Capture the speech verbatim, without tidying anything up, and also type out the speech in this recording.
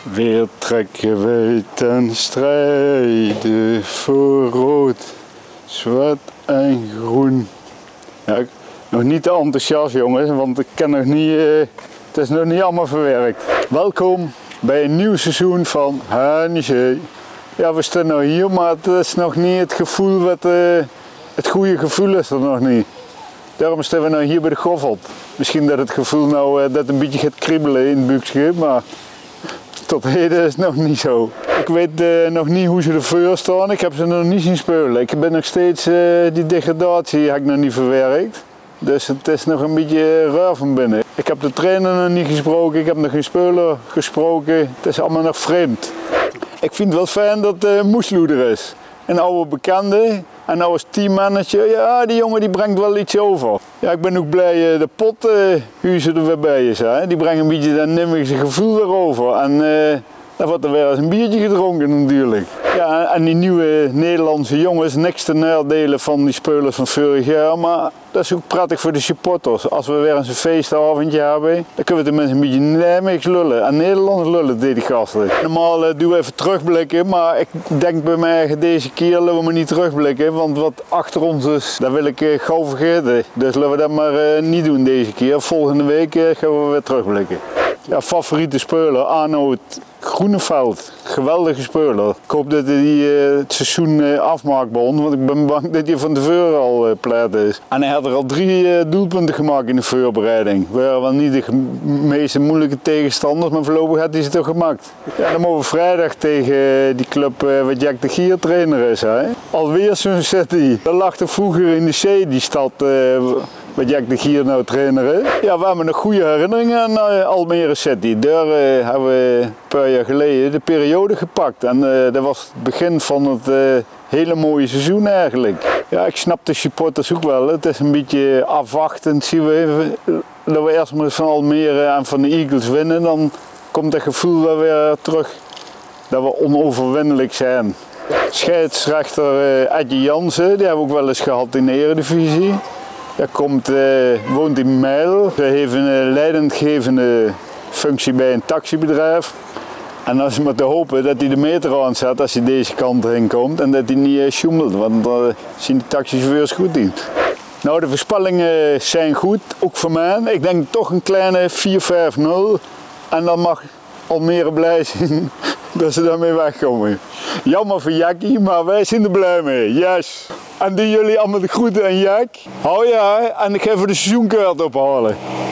Weer trekken wij ten strijde voor rood, zwart en groen. Ja, ik, nog niet te enthousiast jongens, want ik ken nog niet, uh, het is nog niet allemaal verwerkt. Welkom bij een nieuw seizoen van Hanzee. Ja, we staan nou hier, maar het is nog niet het gevoel, wat, uh, het goede gevoel is er nog niet. Daarom staan we nou hier bij de Goffert. Misschien dat het gevoel nou uh, dat een beetje gaat kriebelen in het buikje, maar tot heden is het nog niet zo. Ik weet uh, nog niet hoe ze ervoor staan, ik heb ze nog niet zien spelen. Ik ben nog steeds, uh, die degradatie heb ik nog niet verwerkt. Dus het is nog een beetje raar van binnen. Ik heb de trainer nog niet gesproken, ik heb nog geen speler gesproken. Het is allemaal nog vreemd. Ik vind het wel fijn dat uh, Moesloe er is. Een oude bekende. En nou als teammanager, ja die jongen die brengt wel iets over. Ja, ik ben ook blij uh, de pot uh, hoe ze er weer bij is. Hè? Die brengt een beetje dat nimmige gevoel weer over. En uh, dan wordt er weer eens een biertje gedronken natuurlijk. Ja, en die nieuwe Nederlandse jongens, niks te nadelen van die spelers van vorig jaar. Maar dat is ook prettig voor de supporters. Als we weer eens een feestavondje hebben, dan kunnen we tenminste een beetje Nijmeegs lullen. En Nederlands lullen, deed die gasten. Normaal uh, doen we even terugblikken, maar ik denk bij mij deze keer laten we maar niet terugblikken. Want wat achter ons is, dat wil ik uh, gauw vergeten. Dus laten we dat maar uh, niet doen deze keer. Volgende week uh, gaan we weer terugblikken. Ja, favoriete speler, Arnoud Groeneveld. Geweldige speler. Ik hoop dat hij uh, het seizoen uh, afmaakt bij ons, want ik ben bang dat hij van tevoren al uh, pleit is. En hij had er al drie uh, doelpunten gemaakt in de voorbereiding. We waren wel niet de meest moeilijke tegenstanders, maar voorlopig had hij ze toch gemaakt. Ja, dan mogen we vrijdag tegen uh, die club uh, waar Jack de Gier trainer is. Hè? Alweer zo'n city. Dat lag er vroeger in de C, die stad. Uh, Wat Jack de Gier nou trainer is. Ja, we hebben nog goede herinneringen aan uh, Almere City. Daar uh, hebben we een paar jaar geleden de periode gepakt. En uh, dat was het begin van het uh, hele mooie seizoen eigenlijk. Ja, ik snap de supporters ook wel. Het is een beetje afwachtend. Zien we even dat we eerst maar van Almere en van de Eagles winnen. Dan komt dat gevoel wel weer terug dat we onoverwinnelijk zijn. Scheidsrechter uh, Edje Jansen, die hebben we ook wel eens gehad in de Eredivisie. Hij komt, uh, woont in Mijl. Hij heeft een leidendgevende functie bij een taxibedrijf. En dan is het maar te hopen dat hij de meter aanzet als hij deze kant heen komt en dat hij niet uh, sjoemelt, want dan uh, zien de taxichauffeurs goed in. Nou, de voorspellingen zijn goed, ook voor mij. Ik denk toch een kleine vier vijf nul en dan mag Almere blij zijn dat ze daarmee wegkomen. Jammer voor Jackie, maar wij zijn er blij mee. Yes! En doen jullie allemaal de groeten aan Jack. Hou ja, en ik ga even de seizoenkaart ophalen.